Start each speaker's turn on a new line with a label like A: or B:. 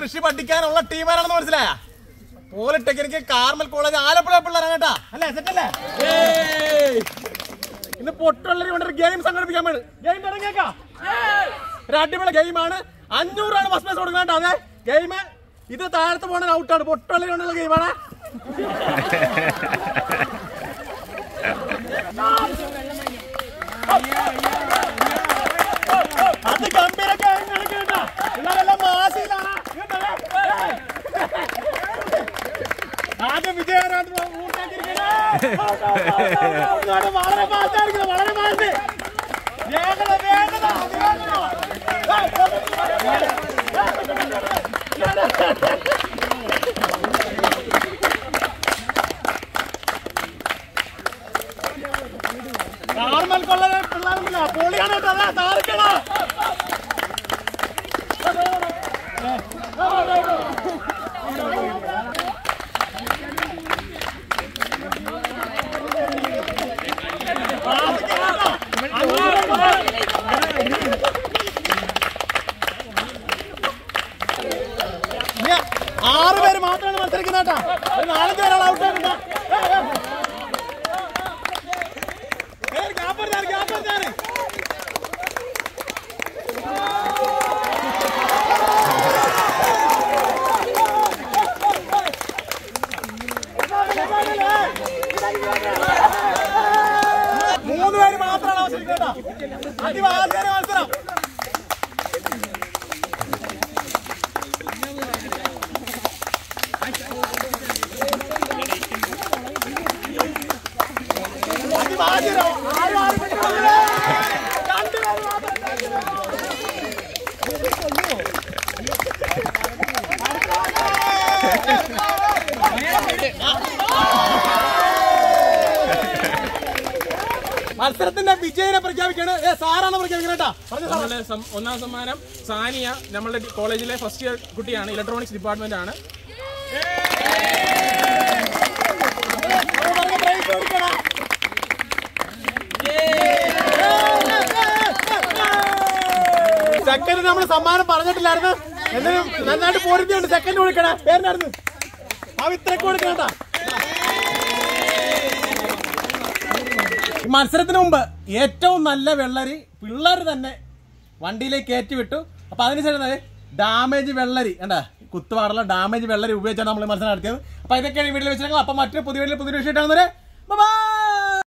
A: കൃഷി പഠിക്കാനുള്ള ടീമാരാണെന്ന് മനസ്സിലായ? പോളിടെക്നിക് കാർമൽ കോളേജ് ആലപ്പുഴ പിള്ളേരാണ് കേട്ടാ. അല്ലേ? സെറ്റല്ലേ? ഇന്ന് പൊട്ടുള്ളവർ കൊണ്ടൊരു ഗെയിം സംഘടിപ്പിക്കാൻ വേണ്ടി ഗെയിം തുടങ്ങിയേക്കാം. ഒരു അടിപൊളി ഗെയിമാണ്. 500 ഫസ്റ്റ് പ്രൈസ് കൊടുക്കണം കേട്ടോ. അതെ ഗെയിം ഇത് താഴത്ത് പോണ ഔട്ടാണ്. പൊട്ടുള്ളവർ കൊണ്ടുള്ള ഗെയിമാണ്. അത് ഗംഭീര ഗെയിം കേട്ടാ. ഇതെല്ലാം മാസിയിലാണ്. ആദ്യം വിജയരാജ് വളരെ മാസായിരിക്കുന്നു. വളരെ മാസി നോർമൽ കൊള്ളനെ പിള്ളേരില്ല. പൊളിയാണ് കേട്ടോ. അതാ താർക്കണം. ആറ് പേര് മാത്രമാണ് മത്സരിക്കുന്ന കേട്ടാ. ഒരു 4-5 പേരാണ് ഔട്ടാണ്. മൂന്ന് പേര് മാത്രമാണ് അവസരിക്കേണ്ട. അതിവാദ്യ മത്സരം. മത്സരത്തിന്റെ വിജയനെ പ്രഖ്യാപിക്കാണ്. സാറാണ് പ്രഖ്യാപിക്കുന്നത് കേട്ടോ.
B: ഒന്നാം സമ്മാനം സാനിയ, നമ്മളുടെ കോളേജിലെ ഫസ്റ്റ് ഇയർ കുട്ടിയാണ്. ഇലക്ട്രോണിക്സ് ഡിപ്പാർട്ട്മെന്റ് ആണ്.
A: സെക്കൻഡ് നമ്മൾ സമ്മാനം പറഞ്ഞിട്ടില്ലായിരുന്നു. എന്നാലും നന്നായിട്ട് പോരുന്നുണ്ട്. സെക്കൻഡ് കൊടുക്കണ പേരിനായിരുന്നു പവിത്രക്ക് കൊടുക്കണ. മത്സരത്തിന് മുമ്പ് ഏറ്റവും നല്ല വെള്ളരി പിള്ളേർ തന്നെ വണ്ടിയിലേക്ക് കയറ്റിവിട്ടു. അപ്പൊ അതിനുശേഷം ഡാമേജ് വെള്ളരി എന്താ കുത്തുപാടുള്ള ഡാമേജ് വെള്ളരി ഉപയോഗിച്ചാണ് നമ്മൾ മത്സരം നടത്തിയത്. അപ്പൊ ഇതൊക്കെയാണ് ഈ വീട്ടിൽ വെച്ചിട്ടുണ്ടെങ്കിൽ. അപ്പൊ മറ്റൊരു പുതിയ വിഷയമായിട്ടാണ്. ബൈ.